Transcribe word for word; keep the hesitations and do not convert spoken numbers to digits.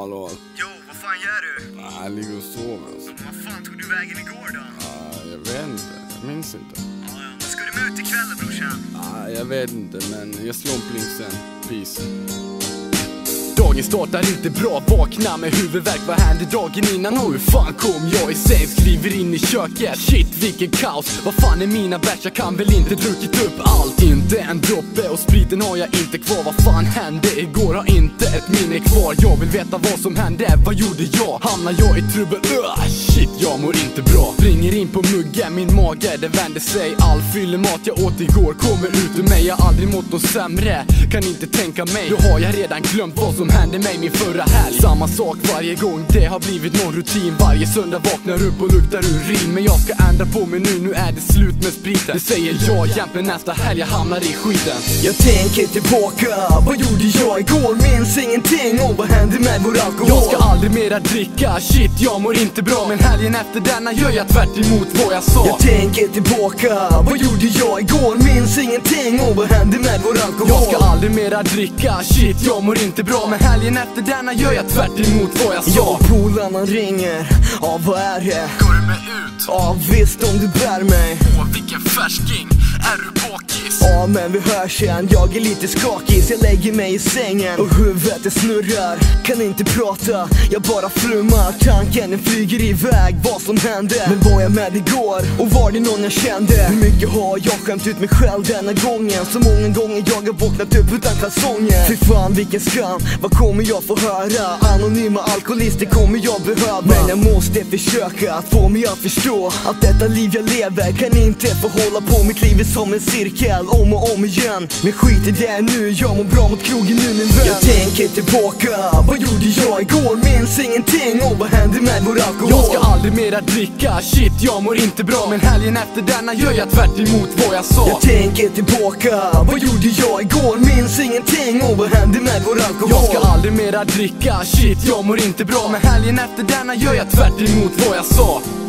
hallå. Jo, vad fan gör du? Ah, jag ligger och sover alltså. Men vad fan tog du vägen igår då? Ah, jag vet inte, jag minns inte. Ja, ja, men ska du med ut ikväll då, brorsan? Ah, jag vet inte, men jag slår en plink sen. Peace. Dagen startar inte bra, vakna med huvudvärk. Vad hände dagen innan? Och hur fan kom jag i säng? Skriver in i köket, shit vilken kaos. Vad fan är mina bärs? Jag kan väl inte druckit upp allt. Inte en droppe och spriten har jag inte kvar. Vad fan hände igår? Har inte ett minne kvar. Jag vill veta vad som hände, vad gjorde jag? Hamnar jag i trubbel? Uh, shit, jag mår inte bra. Springer in på muggen, min mage det vänder sig. All fyllemat jag åt igår kommer ut ur mig. Jag har aldrig mått något sämre, kan inte tänka mig. Då har jag redan glömt vad som hände mig min förra helg. Samma sak varje gång, det har blivit någon rutin. Varje söndag vaknar upp och luktar urin. Men jag ska ändra på mig nu, nu är det slut med spriten. Det säger jag jämt, men nästa helg jag hamnar i skiten. Jag tänker tillbaka, vad gjorde jag igår? Minns ingenting om vad hände med vår alkohol. Jag ska aldrig mera dricka, shit jag mår inte bra. Men helgen efter denna gör jag tvärt emot vad jag sa. Jag tänker tillbaka, vad gjorde jag igår? Minns ingenting om vad hände med vår alkohol. Jag ska aldrig mera dricka, shit jag mår inte bra. Men helgen efter denna gör jag tvärt emot vad jag sa. Ja, polarna ringer, ja vad är det? Går du med ut? Ja visst om du bär mig. Åh vilken färsking, är du bakis? Ja men vi hörs igen, jag är lite skakig. Så jag lägger mig i sängen och huvudet det snurrar. Kan inte prata, jag bara flummar. Tanken den flyger iväg, vad som hände. Men var jag med igår och var det någon jag kände? Hur mycket har jag skämt ut mig själv denna gången? Så många gånger jag har vaknat upp utan kalsonger. Fy fan vilken skam, vad kommer jag få höra? Anonyma alkoholister kommer jag behöva. Men jag måste försöka att få mig att förstå att detta liv jag lever kan inte få hålla på. Mitt liv är som en cirkel, om och om igen. Men skit i det nu, jag mår bra mot krogen nu min vän. Jag tänker tillbaka, vad gjorde jag igår? Minns ingenting om vad hände med vår alkohol. Jag ska aldrig mera dricka, shit jag mår inte bra. Men helgen efter denna gör jag tvärt emot vad jag sa. Jag tänker tillbaka, vad gjorde jag igår? Minns ingenting om vad hände med vår alkohol. Jag ska aldrig mera dricka, shit jag mår inte bra. Men helgen efter denna gör jag tvärt emot vad jag sa.